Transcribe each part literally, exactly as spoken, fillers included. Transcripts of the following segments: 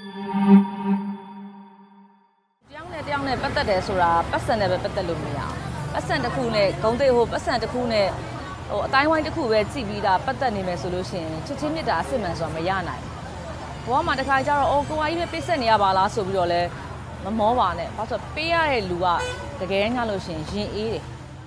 တရားနဲ့တရားနဲ့ပတ်သက်တယ်ဆိုတာပတ်စံနဲ့ပဲပတ်သက်လို့မရအောင်ပတ်စံတစ်ခုနဲ့ဂုံးသိဟိုပတ်စံတစ်ခုနဲ့ဟိုအတိုင်းဝိုင်းတစ်ခုပဲကြည့်ပြီးတာပတ်သက်နေမယ်ဆိုလို့ရှိရင်ချစ်ချင်းမြတ်တာအစ်စ်မှန်ဆိုတာမရနိုင်ဘူးဘဝမှာတစ်ခါကျတော့အော်ကိုဝါကြီးပဲပြစ်ဆက်နေရပါလားဆိုပြီးတော့လဲမမောပါနဲ့ဘာလို့ဆိုပေးရတဲ့လူကတကယ်ညလို့ရှိရင်ရင်အေးတယ်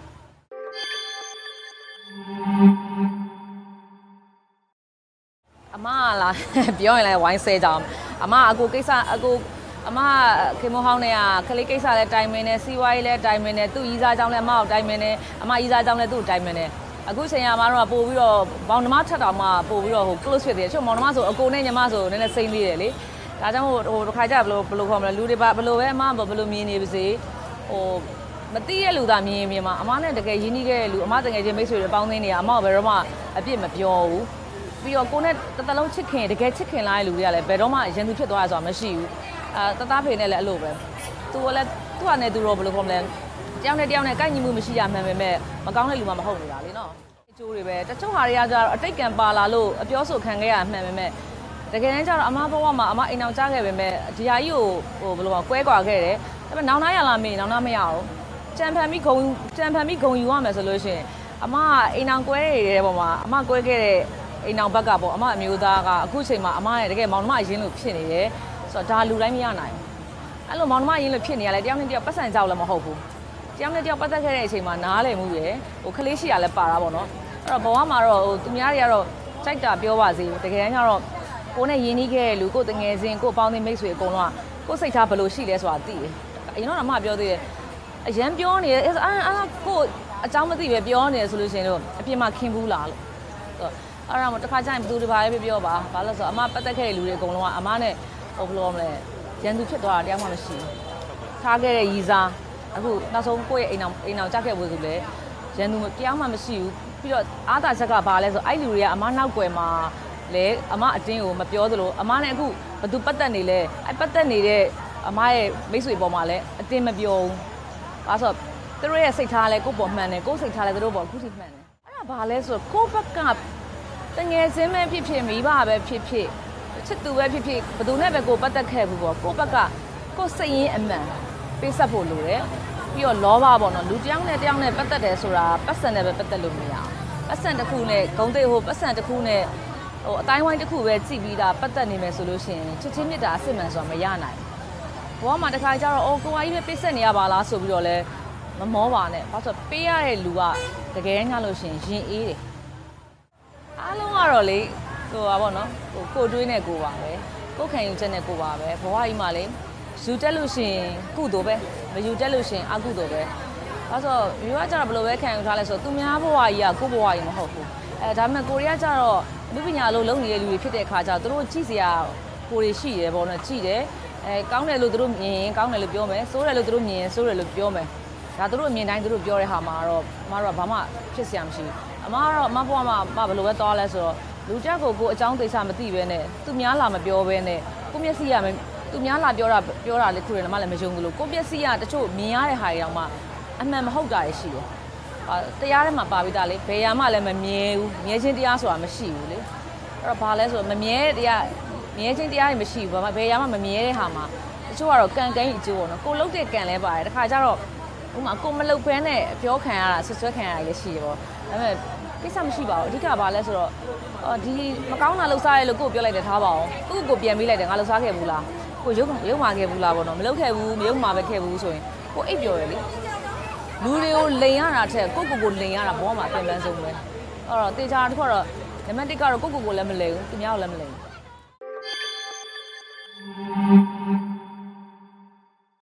အမလာပြောရင်လည်းဝိုင်းဆဲကြအောင်အမအကိုကိစ္စအကိုအမခေမဟောင်းနဲ့ကကလေးကိစ္စလည်းတိုင်မင်းနဲ့စီးပွားရေးလည်းတိုင်မင်းနဲ့သူ့ရီးစားကြောင်းလည်းအမကိုတိုင်မင်းနဲ့အမရီးစားကြောင်းလည်းသူ့တိုင်မင်းနဲ့အခုချိန်ရမှာတော့ပို့ပြီးတော့ဘောင်နှမထက်တောင်မှပို့ပြီးတော့ဟို close ဖြစ်တယ်ချို့မောင်နှမဆိုအကိုနဲ့ညီမဆိုနည်းနည်းစိမ့်လေးတယ်လေဒါကြောင့်ဟိုဟိုတစ်ခါကျဘယ်လိုဘယ်လိုခေါ်မလဲလူတွေပါဘယ်လိုပဲအမဘယ်လိုမြင်နေပါစေဟိုမသိရလူသားမြင်ရင်မြင်မှာအမနဲ့တကယ်ရင်းနှီးခဲ့တဲ့လူအမတကယ်ချင်းမိတ်ဆွေတွေပေါင်းသိနေရအမကဘယ်တော့မှအပြစ်မပြောဘူးပြီးတော့ကိုနဲ့တတလုံးချစ်ခင်တကယ်ချစ်ခင်လာတဲ့လူတွေကလည်းဘယ်တော့မှရန်သူဖြစ်သွားရဆိုတာမရှိဘူးအာတသားဖေနဲ့လည်းအဲ့လိုပဲသူကလည်းသူ့ဟာနဲ့သူတော့ဘယ်လိုခေါ်မလဲတယောက်နဲ့တယောက်နဲ့ကိုက်ညီမှုမရှိရမှန်ပေမဲ့မကောင်းတဲ့လူမှမဟုတ်နေတာလေနော်အကျိုးတွေပဲတချို့ဟာတွေကကြတော့အတိတ်ကံပါလာလို့အပြောဆိုခံခဲ့ရမှန်ပေမဲ့တကယ်တမ်းကျတော့အမဘဝမှာအမအိမ်အောင်ကြားခဲ့ပေမဲ့ဒီဟာကြီးကိုဟိုဘယ်လိုကကွဲကွာခဲ့တယ်ဒါပေမဲ့နောင်နာရလာမေးနောင်နာမရအောင်ကြံဖန်ပြီးဂုံကြံဖန်ပြီးဂုံယူရမယ်ဆိုလို့ရှိရင်အမအိမ်အောင်ကွဲနေတဲ့ပုံမှာအမကွဲခဲ့တဲ့အိမ်အောင်ဘက်ကပေါ့အမအမျိုးသားကအခုချိန်မှာအမရဲ့တကယ်မောင်နှမအရင်လို့ဖြစ်နေတယ်ဆိုတော့ဒါလူတိုင်းမရနိုင်အဲ့လိုမောင်နှမအရင်လို့ဖြစ်နေရလဲတယောက်နဲ့တယောက်ပတ်စံကြောက်လည်းမဟုတ်ဘူးတယောက်နဲ့တယောက်ပတ်သက်ခဲ့တဲ့အချိန်မှာနားလည်မှုရယ်ဟိုခလေးရှိရလဲပါတာပေါ့နော်အဲ့တော့ဘဝမှာတော့ဟိုသူများတွေကတော့ကြိုက်တာပြောပါစေတကယ်တမ်းကျတော့ကိုနဲ့ရင်းနှီးခဲ့တဲ့လူကိုတငယ်ချင်းကိုပေါင်းသိမိတ်ဆွေအကုန်လုံးကကိုစိတ်ထားဘယ်လိုရှိလဲဆိုတာသိတယ်အရင်တော့အမပြောသေးတယ်အရန်ပြောနေတယ်အဲ့အဲ့အဲ့ကိုအကြောင်းမသိပဲပြောနေတယ်ဆိုလို့ရှိရင်တော့အပြင်မှာခင်ဘူးလားလို့အဲ့ဒါမှတစ်ခါကျရင်ဘယ်သူတစ်ပါးပဲပြောပါဘာလို့ဆိုတော့အမပတ်သက်ခဲ့တဲ့လူတွေအကုန်လုံးကအမနဲ့ဟိုဘယ်လိုမလဲရန်သူဖြစ်သွားတာတရားမှမရှိဘူးထားခဲ့တဲ့ရီစားအခုနောက်ဆုံးကိုယ့်ရဲ့အိမ်အောင်အိမ်အောင်ကြခဲ့ဖို့ဆိုလဲရန်သူတရားမှမရှိဘူးပြီးတော့အားသာချက်ကဘာလဲဆိုအဲ့လူတွေကအမနောက်ွယ်မှာလဲအမအတင်းကိုမပြောသလိုအမနဲ့အခုဘယ်သူပတ်သက်နေလဲအဲ့ပတ်သက်နေတဲ့အမရဲ့မိတ်ဆွေပေါ်မှာလဲအတင်းမပြောဘူးဘာဆိုသူတို့ရဲ့စိတ်ထားလဲကိုယ့်ပေါ်မှန်တယ်ကိုယ့်စိတ်ထားလဲသူတို့ပေါ်အခုထိမှန်တယ်အဲ့ဒါဘာလဲဆိုတော့ကိုယ့်ဘက်ကတငယ်ချင်းပဲဖြစ်ဖြစ်မိဘပဲဖြစ်ဖြစ်ချစ်သူပဲဖြစ်ဖြစ်ဘယ်သူနဲ့ပဲကိုပတ်သက်ခဲ့ဘူးပေါ့ကိုယ့်ဘက်ကကိုယ်စိတ်ရင်းအမှန်ပေးဆက်ဖို့လိုတယ်ပြီးတော့လောဘပေါ့နော်လူတယောက်နဲ့တယောက်နဲ့ပတ်သက်တယ်ဆိုတာပတ်စံနဲ့ပဲပတ်သက်လို့မရအောင်ပတ်စံတစ်ခုနဲ့ဂုံးသိဟိုပတ်စံတစ်ခုနဲ့ဟိုအတိုင်းဝိုင်းတစ်ခုပဲကြည့်ပြီးတာပတ်သက်နေမယ်ဆိုလို့ရှိရင်ချစ်ချင်းမြတ်တာအစ်စ်မှန်ဆိုတာမရနိုင်ဘူးဘဝမှာတစ်ခါကျတော့အော်ကိုဝါကြီးပဲပြစ်ဆက်နေရပါလားဆိုပြီးတော့လဲမမောပါနဲ့ဘာလို့ဆိုပေးရတဲ့လူကတကယ်ညလို့ရှိရင်ရင်အေးတယ်အားလုံးကတော့လေဟိုပါပေါ့နော်ဟိုကိုတွေးနဲ့ကိုပါပဲကိုခံယူချက်နဲ့ကိုပါပဲဘဝကြီးမှာလေယူတက်လို့ရှိရင်ကုသိုလ်ပဲမယူတက်လို့ရှိရင်အကုသိုလ်ပဲဒါဆိုယူကကျတော့ဘယ်လိုပဲခံယူထားလဲဆိုသူများဘဝကြီးကကိုဘဝကြီးမဟုတ်ဘူးအဲဒါပေမဲ့ကိုရီးယားကျတော့လူပညာလို့လုပ်နေတဲ့လူတွေဖြစ်တဲ့အခါကျတော့သူတို့ကြည့်စရာကိုတွေရှိတယ်ပေါ့နော်ကြည့်တယ်အဲကောင်းတယ်လို့သူတို့မြင်ရင်ကောင်းတယ်လို့ပြောမယ်ဆိုးတယ်လို့သူတို့မြင်ရင်ဆိုးတယ်လို့ပြောမယ်ဒါသူတို့အမြင်တိုင်းသူတို့ပြောတဲ့ဟာမှာတော့အမတို့ကဘာမှဖြစ်စရာမရှိဘူးအမကတော့အမဘွားမှာမဘယ်လိုပဲသွားလဲဆိုတော့လူတက်ကိုကိုအကြောင်းသိစားမသိပဲနဲ့သူများလာမပြောပဲနဲ့ကိုမျက်စိရမသူများလာပြောတာပြောတာလေခုတယ်မလည်းမယုံဘူးလို့ကိုမျက်စိရတချို့မြင်ရတဲ့ဟာတွေတောင်မှအမှန်မဟုတ်တာရှိတယ်အာတရားထဲမှာပါပြီးသားလေဘယ်ရာမှလည်းမမြဲဘူးမြဲချင်းတရားဆိုတာမရှိဘူးလေအဲ့တော့ဘာလဲဆိုတော့မမြဲတရားမြဲချင်းတရားတွေမရှိဘူးဘာမှဘယ်ရာမှမမြဲတဲ့ဟာမှာတချို့ကတော့ကံကန်းကြီးအကျိုးပေါ့နော်ကိုလုတ်တဲ့ကံလဲပါတယ်တခါကျတော့ဥမာကိုမလုတ်ဖဲနဲ့ပြောခံရတာဆွဆွဲခံရတာလည်းရှိတယ်ပေါ့ဒါပေမဲ့ကိစ္စမရှိပါဘူးအဓိကဘာလဲဆိုတော့အော်ဒီမကောင်းတာလှုပ်ရှားရဲလို့ကိုပြောလိုက်တယ်ထားပါအောင်သူ့ကိုပြန်ပေးလိုက်တယ်ငါလှုပ်ရှားခဲ့ဘူးလားကိုရုပ်ရုပ်မာခဲ့ဘူးလားပေါ့နော်မလုပ်ခဲ့ဘူးမရုပ်မာပဲခဲ့ဘူးဆိုရင်ကိုအိပ်ပျော်ရလေလူတွေကိုလိန်ရတာထက်ကိုကိုကိုလိန်ရတာဘောမှာပြန်ပန်းဆုံးပဲအဲ့တော့တေချာတစ်ခုတော့နံပါတ်တစ်ကတော့ကိုကိုကိုလည်းမလိန်ဘူးသူများကိုလည်းမလိန်ဘူး